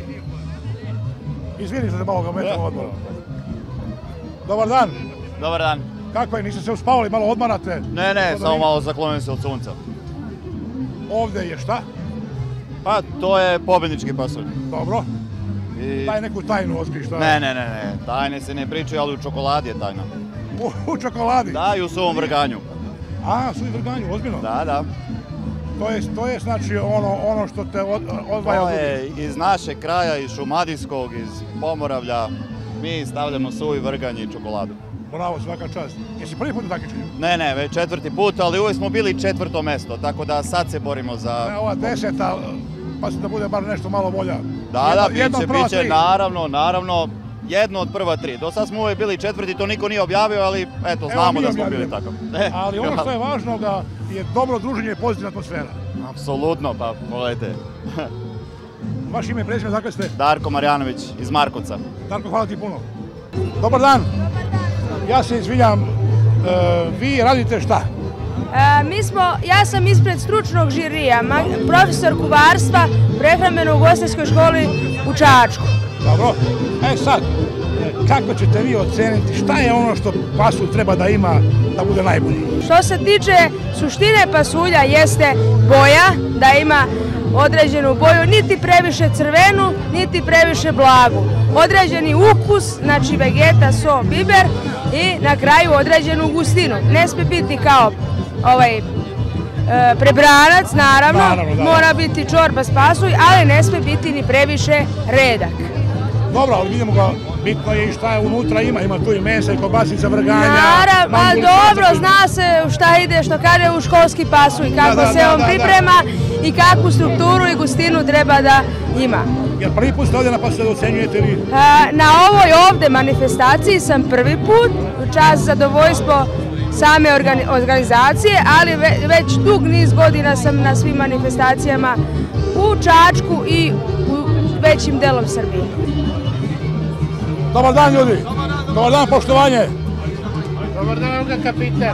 Izvini što se malo ga metam odmora. Dobar dan. Dobar dan. Kako je, niste se uspavali, malo odmarate? Ne, ne, samo malo zaklonim se od sunca. Ovdje je šta? Pa, to je pobjednički pasulj. Dobro. Daj neku tajnu otkri, šta? Ne, ne, ne, ne, tajne se ne pričaju, ali u čokoladi je tajna. U čokoladi? Da, i u suvom vrganju. A, suvi vrganju, ozbiljno? Da, da. To je, to je znači ono što te odvaja od drugih? To je iz našeg kraja, iz Šumadijskog, iz Pomoravlja. Mi stavljamo suvi vrganj i čokoladu. Bravo, svaka čast. Jesi prvi put u takmičenju? Ne, ne, već četvrti put, ali uvijek smo bili četvrto mesto, tako da sad se borimo za... Ova deseta, pa se da bude bar nešto malo bolja. Da, da, biće, biće, naravno, naravno, jedno od prva tri. Do sad smo uvijek bili četvrti, to niko nije objavio, ali eto, znamo da smo bili tako. Ali ono što je važno da je dobro druženje i pozitivna atmosfera. Apsolutno, pa pogledajte. Vaše ime i prezime, dakle ste? Darko Marjanović iz Markovca. Darko, hvala ti puno. Dobar dan. Ja se izvinjam, vi radite šta? Mi smo, ja sam ispred stručnog žirija, profesor kuvarstva u prehrambeno-ugostiteljskoj školi u Čačku. Dobro, e sad, kako ćete vi oceniti šta je ono što pasulj treba da ima da bude najbolji? Što se tiče suštine pasulja jeste boja, da ima određenu boju, niti previše crvenu, niti previše blagu. Određeni ukus, znači vegeta, so, biber i na kraju određenu gustinu. Ne smije biti kao ovaj prebranac, naravno, mora biti čorba s pasulj, ali ne smije biti ni previše redak. Dobro, ali vidimo ga, bitno je i šta je unutra ima, ima tu i mesa i kobasica, vrganja. Naravno, a dobro, zna se šta ide, što kaže u školski pasulj, kako se on priprema i kakvu strukturu i gustinu treba da ima. Jer prvi put ste ovdje na pasulj ocenjujete li? Na ovoj ovde manifestaciji sam prvi put, u čast zadovoljstvo same organizacije, ali već dug niz godina sam na svim manifestacijama u Čačku i u većim delom Srbije. Dobar dan, ljudi. Dobar dan, poštovanje. Dobar dan, evo ga kapiten.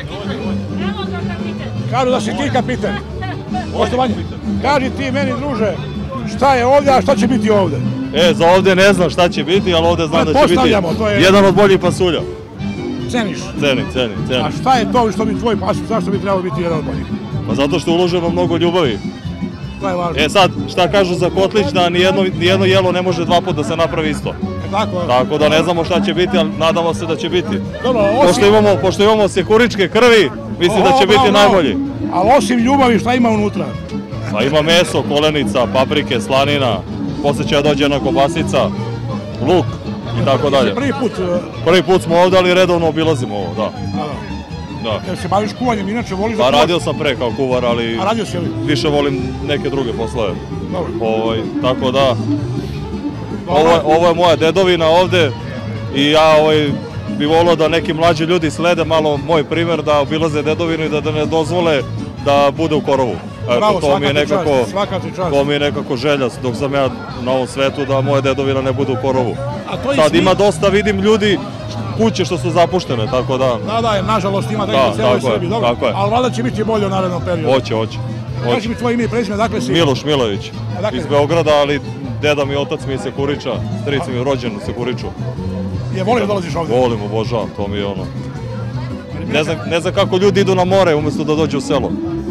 Kažu da si ti kapiten. Poštovanje. Kaži ti meni, druže, šta je ovdje, a šta će biti ovdje? E, za ovdje ne znam šta će biti, ali ovdje znam da će biti jedan od boljih pasulja. Ceniš? Cenim, cenim, cenim. A šta je to što bi tvoj pasulj, zašto bi trebalo biti jedan od boljih? Pa zato što uloženo mnogo ljubavi. To je važno. E sad, šta kažu za Kotlić, da nijedno jelo ne može dva puta da se napravi isto. Tako da ne znamo šta će biti, ali nadamo se da će biti. Pošto imamo sekuričke krvi, mislim da će biti najbolji. Ali osim ljubavi, šta ima unutra? Pa ima meso, kolenica, paprike, slanina, posle će dođe jedna kobasica, luk i tako dalje. Prvi put? Prvi put smo ovdje, ali redovno obilazimo ovo, da. Jer se baviš kuvanjem, inače voliš da kuvaš? Pa radio sam pre kao kuvar, ali više volim neke druge poslove. Tako da, ovo je moja dedovina ovde i ja bi volio da neki mlađi ljudi slede malo moj primjer, da obilaze dedovinu i da ne dozvole da bude u korovu. Bravo, svaka ti čast. To mi je nekako želja dok sam ja na ovom svetu da moja dedovina ne bude u korovu. Sad ima dosta, vidim, ljudi kuće što su zapuštene, tako da... Da, da, nažalost ima tako u celoj Srbiji, dobro, ali valjda će biti bolje u narednom periodu. Hoće, hoće. Kaži mi tvoje ime i prezime, dakle si? Miloš Milović, iz Beograda, ali deda mi i otac mi je Sekuriča, stric mi je rođen u Sekuriču. Je, voliš da dolaziš ovdje? Volim, obožavam, to mi je ono... Ne znam kako ljudi idu na more umjesto da dođu u selo.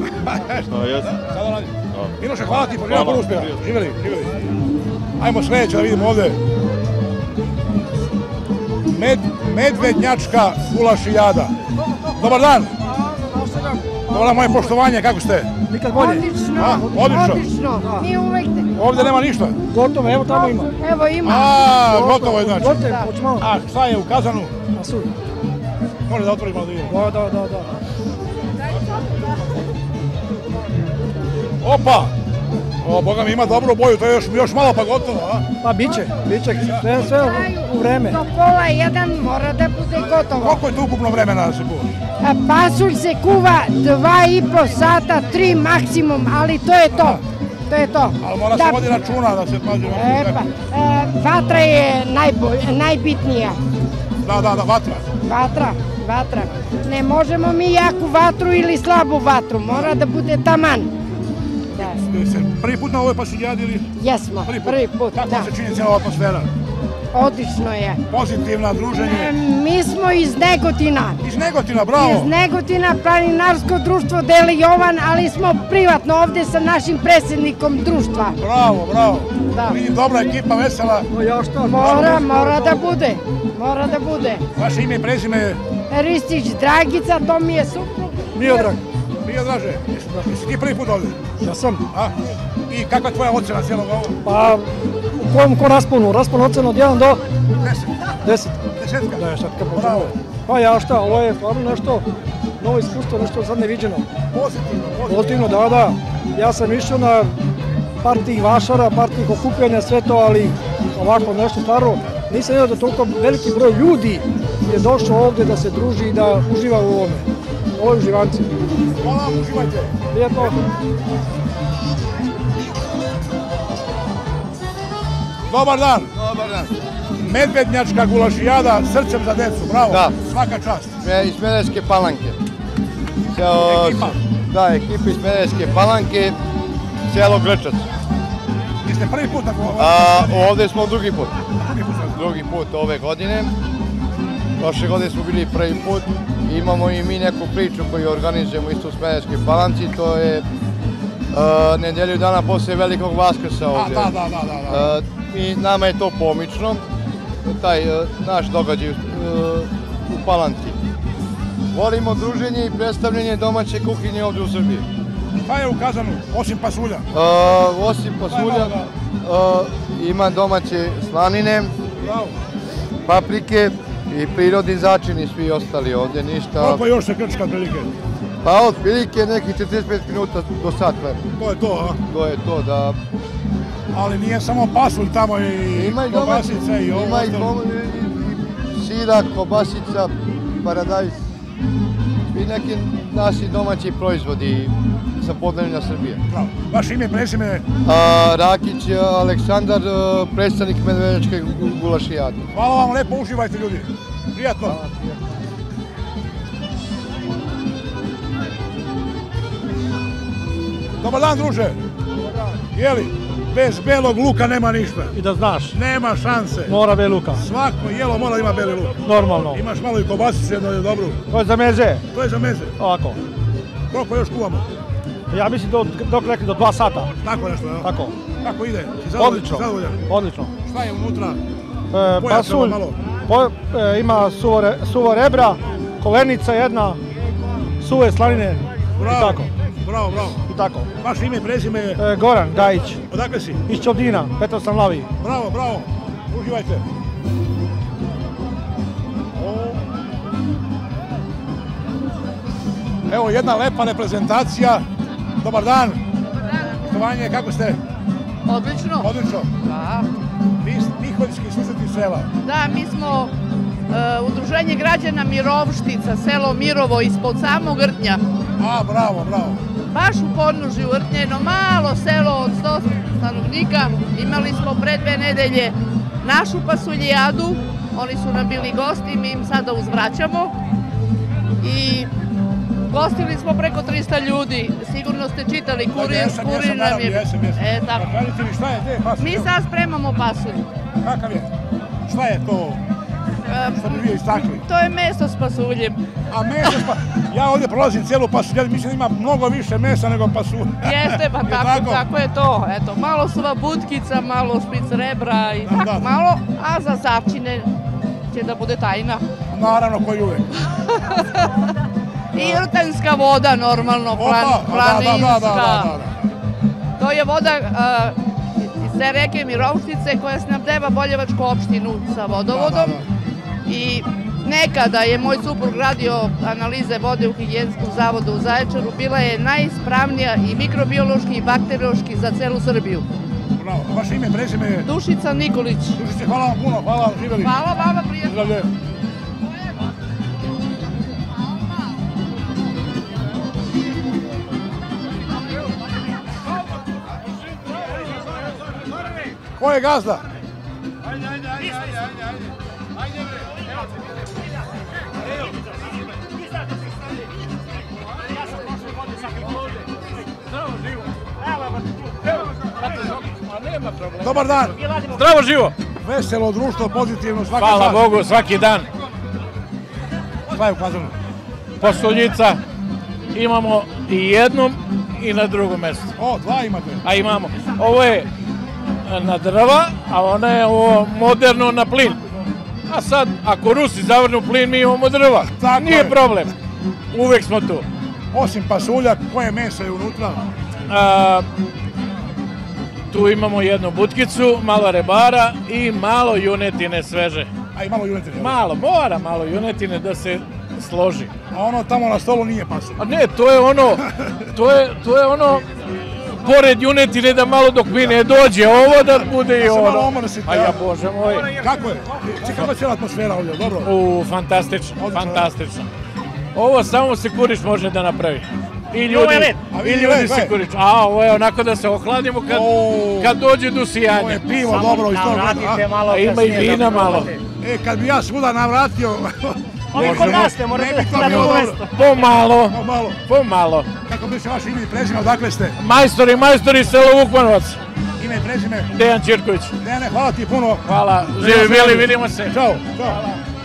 Miloše, hvala ti, poželjam puno uspjeha. Živjeli, živjeli. Ajmo sljedeće da vidimo ovdje. Medvednjačka gulašijada. Dobar dan. Dobar dan, moje poštovanje, kako ste? Nikad bolje. Odlično. Odlično. Mi uvek... Ovdje nema ništa? Gotovo, evo tamo ima. Evo ima. A, gotovo je znači. Gotovo, hoću malo. A šta je u kazanu? Pasulj. Može da otvoriš malo da vidimo. Da, da, da, da. Opa! O, Boga mi ima dobru boju, to je još malo pa gotovo, a? Pa biće, biće, sve u vreme. Do pola jedan mora da bude gotovo. Koliko je to ukupno vremena da se kuva? Pasulj se kuva dva i po sata, tri maksimum, ali to je to. To je to. Ali mora se vodi računa da se pazi. Vatra je najbitnija. Da, da, da, vatra. Vatra, vatra. Ne možemo mi jaku vatru ili slabu vatru, mora da bude taman. Prvi put na ovoj pasuljadi ili? Jesmo, prvi put, da. Kako se čini cijela atmosfera? Odlično je. Pozitivna, druženje? Mi smo iz Negotina. Iz Negotina, bravo. Iz Negotina, planinarsko društvo Deli Jovan, ali smo privatno ovdje sa našim predsjednikom društva. Bravo, bravo. Vidim, dobra ekipa, vesela. Mora, mora da bude. Mora da bude. Vaše ime i prezime je? Ristić Dragica, to mi je suprug. Miodrag. Miodraže, jesi ti prvi put ovdje? Ja sam. I kakva je tvoja ocena cijelog ovo? Pa, u kojem ko rasponu? Raspon ocena od jedan do? Deset. Deset. Desetka? Desetka, bravo. Pa ja šta, ovo je stvarno nešto, novo iskustvo, nešto sad neviđeno. Pozitivno, pozitivno. Da, da. Ja sam išao na partijih vašara, partijih okupljanja, sve to, ali ovako nešto stvarno. Nisam vidio da toliko veliki broj ljudi je došao ovdje da se druži i da uživa u ovome. Ovo je uživanci. Hvala vam, uživajte. Prijetno. Dobar dan. Dobar dan. Medvednjačka gulašijada, srcem za decu, bravo. Da. Svaka čast. Iz Smederevske Palanke. Ekipa? Da, ekipa iz Smederevske Palanke, selo Grčac. Jeste prvi put tako? Ovde smo drugi put. Drugi put ove godine. Prošle godine smo bili prvi put. Imamo i mi neku priču koju organizujemo isto u Smederevskoj Palanci. To je nedelju dana posle Velikog Vaskrsa ovde. Da, da, da, da. I nama je to pomično, taj naš događaj u Palanci. Volimo druženje i predstavljanje domaće kuhinje ovde u Srbiji. Šta je u kazanu, osim pasulja? Osim pasulja ima domaće slanine, paprike i prirodni začini, svi ostali ovde, ništa. Koliko još se krčka prilike? Pa otprilike nekih četrdeset pet minuta do sat vremena. To je to, a? To je to, da... Ali nije samo pasulj, tamo i kobasica i ovo. Ima i sira, kobasica, paradajz i neki naši domaći proizvodi sa Podneblja Srbije. Bravo. Vaše ime i prezime? Rakić Aleksandar, predstavnik Medveđačke gulašijade. Hvala vam lepo, uživajte ljudi. Prijatno. Dobar dan, druže. Jeli, bez belog luka nema ništa. I da znaš. Nema šanse. Mora beli luka. Svako jelo mora da ima beli luk. Normalno. Imaš malo i kobasicu jednu dobru. To je za meze. To je za meze. Ovako. Koliko još kuvamo? Ja mislim dok rekli do dva sata. Tako nešto, jel? Tako. Kako ide? Odlično. Odlično. Šta je unutra? Pasulj. Ima suvo rebra, kolenica jedna, suve slanine. Bravo. Bravo, bravo. I tako. Vaše ime i prezime je? Goran Gajić. Odakle si? Iz Čobdina, Petar sam Lavi. Bravo, bravo. Uživajte. Evo jedna lepa reprezentacija. Dobar dan. Poštovanje, kako ste? Odlično. Odlično. Da. Miholjski susreti sela. Da, mi smo Udruženje građana Mirovštica, selo Mirovo, ispod samog Rtnja. A, bravo, bravo. Baš u podnožju Rtnja, jedno malo selo od sto stanovnika. Imali smo pre dve nedelje našu pasuljijadu, oni su nam bili gosti, mi im sada uzvraćamo. I gostili smo preko trista ljudi, sigurno ste čitali, kurir nam je... E, tako. Mi sad spremamo pasulj. Kakav je? Šta je to? Što bi vi istakli? To je meso s pasuljem. A meso s pasuljem? Ja ovdje prolazim cijelu pasuljadu, mislim da ima mnogo više mesa nego pasulja. Jeste, pa tako je to. Eto, malo suva butkica, malo špic rebra i tako malo, a za začine će da bude tajna. Naravno, koji uvek. I rtenska voda, normalno, planinska. To je voda iz te reke Mirovštice koja snabdeva Boljevačku opštinu sa vodovodom. I nekada je moj suprug radio analize vode u Higijenskom zavodu u Zaječaru, bila je najispravnija i mikrobiološki i bakteriološki za celu Srbiju. Bravo. Vaše ime, prezime je? Dušica Nikolić. Dušice, hvala vam puno, hvala vam, živjeli. Hvala vama, prijatno. Ko je gazda? Ajde, ajde, ajde, ajde, ajde. Ajde, bre. Dobar dan. Zdravo živo. Veselo društvo, pozitivno, svaki Hvala Bogu, svaki dan. Šta je ukazano? Pasuljica. Imamo i jednom i na drugom mjestu. O, dva imate. A imamo. Ovo je na drva, a ona je ovo moderno na plin. A sad, ako Rusi zavrnu plin, mi imamo drva. Nije problem. Uvek smo tu. Osim pasulja, koje meso je unutra? Tu imamo jednu butkicu, malo rebara i malo junetine sveže. A i malo junetine? Malo, mora malo junetine da se složi. A ono tamo na stolu nije pasulj? A ne, to je ono, to je ono, pored junetine da malo dok mi ne dođe ovo da bude i ono. Da se malo omrsite. A ja, Bože moj. Kako je? Kakva je cijela atmosfera ovdje, dobro? U, fantastično, fantastično. Ovo samo se kuriš može da napravi. I ljudi, i ljudi se kuriš. A, ovo je onako da se ohladimo kad dođe do sijanja. Ovo je pivo dobro iz toga. A ima i vina malo. E, kad bi ja svuda navratio Ovi kod nas ne morate na drugo mesto. Pomalo, pomalo. Kako bi se vaše ime i prezime, odakle ste? Majstori, majstori, selo Vukmanovac. Ime i prezime? Dejan Ćirković. Dejane, hvala ti puno. Hvala, živi bili, vidimo se. Ćao, ćao.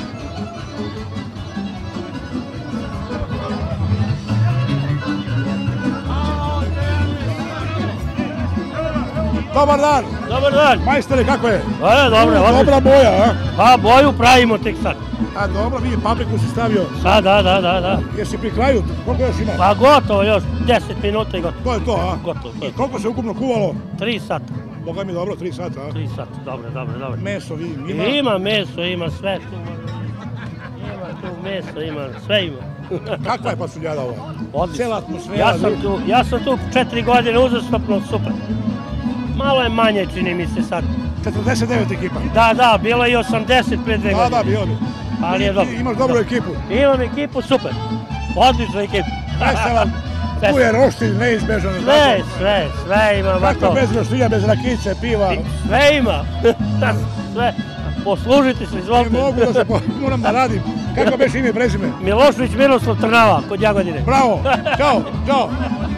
Dobar dan. Dobar dan. Majstore, kako je? A, dobro. Dobra boja, a? Pa, boju pravimo tek sad. A, dobro, vidi, papriku si stavio. Da, da, da, da, da. Jesi pri kraju? Koliko još ima? Pa, gotovo, još deset minuta i gotovo. To je to, a? Gotovo. I koliko se ukupno kuvalo? Tri sata. Boga mi dobro, tri sata, a? Tri sata, dobro, dobro, dobro. Meso, vidim, ima? Ima meso, ima sve tu. Ima tu meso, ima, sve ima. Kakva je pasuljada ova? Odlično. Cela atmosfera. Ja sam tu, ja sam tu četiri godine uzastopno, super. Malo je manje, čini mi se sad. četrdeset devet ekipa? Da, da, bilo je i osamdeset pre dve godine. Da, da, bilo bi. Ali je dobro. Imaš dobru ekipu? Imam ekipu, super. Odlična ekipa. Vesela, tu je roštilj neizbežan. Sve, sve, sve ima. Kako bez roštilja, bez rakice, piva? Sve ima. Sve. Poslužite se, izvolite. Ne mogu da se, moram da radim. Kako beš ime i prezime? Milošević Miroslav Trnava, kod Jagodine. Bravo, čao, čao.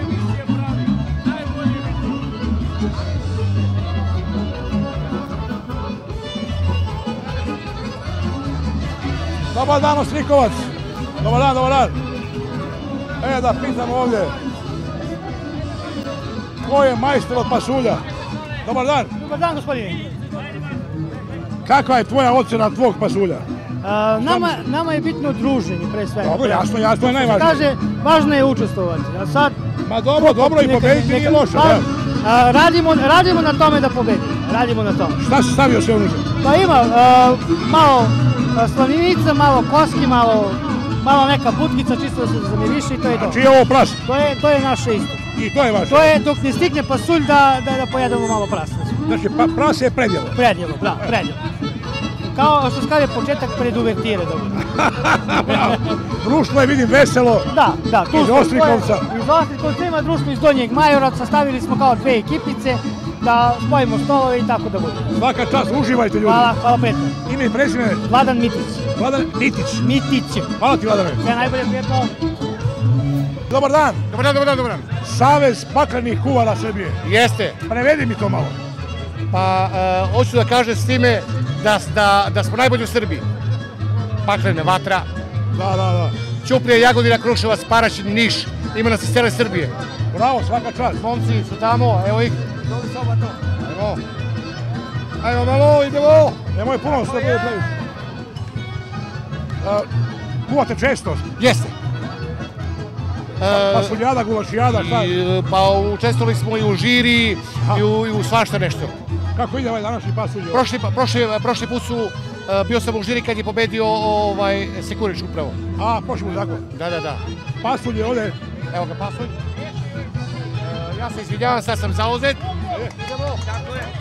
Dobar dan, Ostrikovac. Dobar dan, dobar dan. E, da pitam ovdje. Ko je majstor od pasulja? Dobar dan. Dobar dan, gospodine. Kakva je tvoja ocjena tvog pasulja? Nama, nama je bitno druženje, pre svega. Dobro, jasno, jasno je najvažnije. Kaže, važno je učestvovati, a sad... Ma dobro, dobro, i pobediti nije loše, da. Radimo, radimo na tome da pobedimo, radimo na tome. Šta si stavio sve unutra? Pa ima malo slaninica, malo koski, malo, malo neka butkica, čisto da se zamiriši i to je to. A čiji je ovo pras? To je, to je naše isto. I to je vaše? To je dok ne stigne pasulj da, da, da pojedemo malo prasa. Znači, pa, pras je predjelo? Predjelo, da, predjelo. Kao što se kaže, početak preduvertire dobro. Društvo je, vidim, veselo. Da, da. Iz Ostrikovca. Iz Ostrikovca ima društvo iz Donjeg Majoraca, stavili smo kao dve ekipice da spojimo stolove i tako da bude. Svaka čast, uživajte ljudi. Hvala, hvala prijatno. Ime i prezime? Vladan Mitić. Vladan Mitić? Mitić. Hvala ti, Vladane. Sve najbolje, prijatno. Dobar dan. Dobar dan, dobar dan, dobar dan. Savez paklenih kuvara Srbije. Jeste. Prevedi mi to malo. Pa, uh, hoću da kažem s time da, da, da smo najbolji u Srbiji. Paklene, Vatra. Da, da, da. Ćuprija, Jagodina, Kruševac, Paraćin, Niš. Ima nas iz cijele Srbije. Bravo, svaka čast. Momci su tamo, evo ih. Doli soba to. Ajmo. Ajmo malo, idemo. Nemoj puno, sve bude previše. Uh, kuvate često? Jeste. Pa, pasuljada, gulašijada, šta? I, pa učestvovali smo i u žiri i u, i u svašta nešto. Kako ide ovaj današnji pasulj? Prošli, prošli, prošli put su, uh, bio sam u žiri kad je pobedio ovaj, Sekurić upravo. A, prošli put, tako? Da, da, da. Pasulj je ovdje? Evo ga pasulj. Uh, ja se izvinjavam, sad sam zauzet. Idemo. Tako je.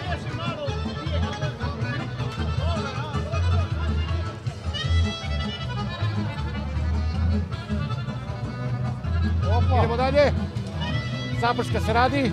Idemo dalje. Zaprška se radi.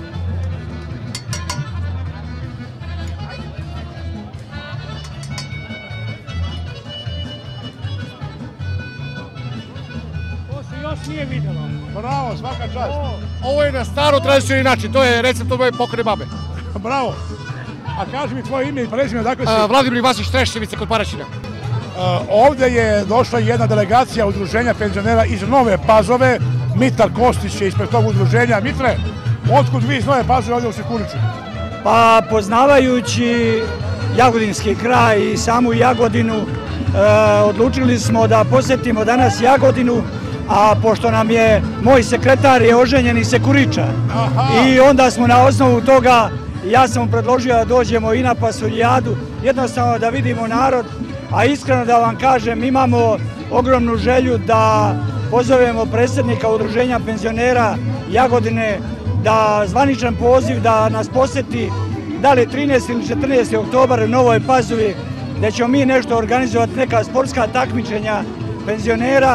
To se još nije vidjelo. Bravo, svaka čast. Ovo je na staro tradicionalni način, to je recept od moje pokojne babe. Bravo. A kaži mi tvoje ime i prezime, dakle si? Vladimir Vasić Trešćevice kod Paraćina. Ovdje je došla jedna delegacija udruženja penzionera iz Nove Pazove. Mitar Kostić je ispred tog udruženja. Mitre, otkud vi iz Nove Pazove ovdje u Sekuriću? Pa poznavajući Jagodinski kraj i samu Jagodinu, odlučili smo da posjetimo danas Jagodinu, a pošto nam je moj sekretar je oženjeni Sekuriča. I onda smo na osnovu toga, ja sam mu predložio da dođemo i na pasuljadu, jednostavno da vidimo narod, a iskreno da vam kažem, imamo ogromnu želju da pozovemo predsjednika udruženja penzionera Jagodine da zvaničan poziv da nas posjeti da li trinaesti ili četrnaesti oktobar u Novoj Pazovi, gdje ćemo mi nešto organizovati, neka sportska takmičenja penzionera,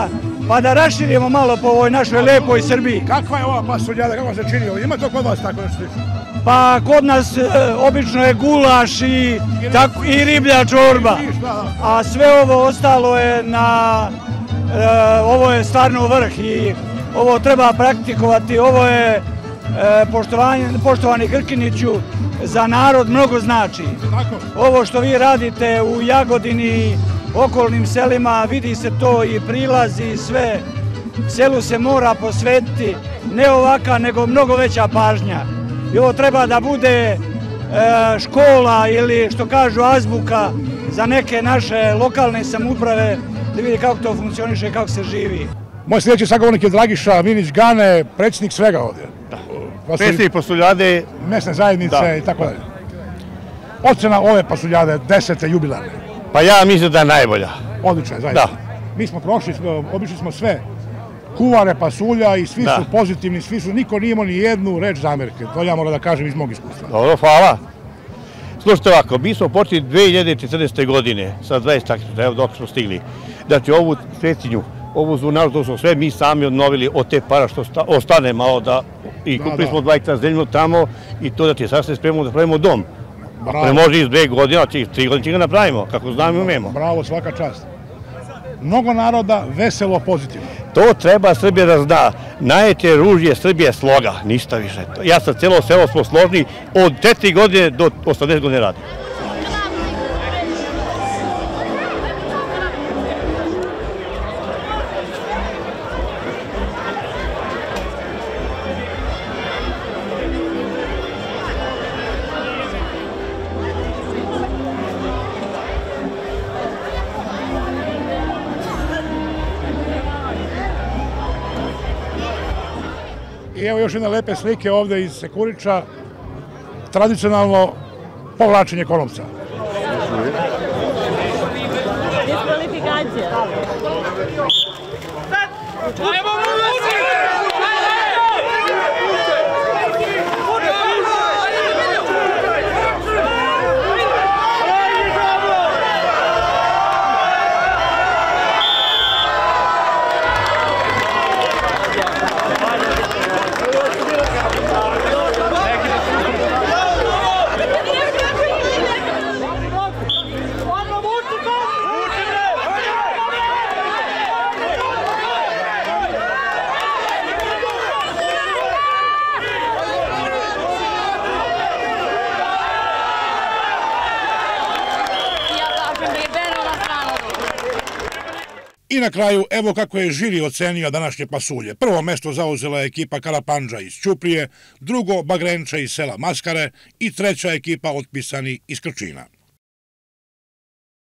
pa da raširimo malo po ovoj našoj lepoj Srbiji. Kakva je ova pasuljada, kako se čini ovo? Ima to kod vas tako nešto slično? Pa kod nas obično je gulaš i riblja čorba, a sve ovo ostalo je na, ovo je stvarno vrh i ovo treba praktikovati, ovo je, poštovani Krkiniću, za narod mnogo znači. Ovo što vi radite u Jagodini, okolnim selima, vidi se to i prilazi i sve. Selu se mora posvetiti ne ovaka, nego mnogo veća pažnja. I ovo treba da bude škola ili što kažu azbuka za neke naše lokalne samouprave, da vidi kako to funkcioniše i kako se živi. Moj sljedeći sagovornik je Dragiša Minić Gane, predsjednik svega ovdje. Predsjednik pasuljade. Mesne zajednice i tako dalje. Ocena ove pasuljade, desete jubilarne. Pa ja mislim da je najbolja. Odlično je, zaista. Mi smo prošli, obišli smo sve kuvare pasulja i svi su pozitivni, svi su, niko nije imao ni jednu reč zamerke. To ja moram da kažem iz mog iskustva. Dobro, hvala. Slušajte ovako, mi smo počeli dve hiljade četrnaeste. godine sa dvadeset takmičenja, evo dok smo stigli. Znači ovu svetinju, ovu zvunaru, to smo sve mi sami obnovili od te para što ostane malo da i kupili smo dva hektara zemlju tamo i to da ti sad se spremamo da pravimo dom. Ne može iz dve godine, ali tri godine će ga napravimo, kako znamo i umemo. Bravo, svaka čast. Mnogo naroda, veselo, pozitivno. To treba Srbija da zna. Najveće ružje Srbije je sloga, ništa više. Ja sam celo selo smo složni od četiri godine do osamdeset godine radim. I evo još jedne lepe slike ovde iz Sekurića, tradicionalno povlačenje konopca. Diskvalifikacija. I na kraju, evo kako je žiri ocenio današnje pasulje. Prvo mesto zauzela je ekipa Kalapandža iz Ćuprije, drugo Bagrenča iz sela Maskare i treća ekipa Otpisani iz Krčina.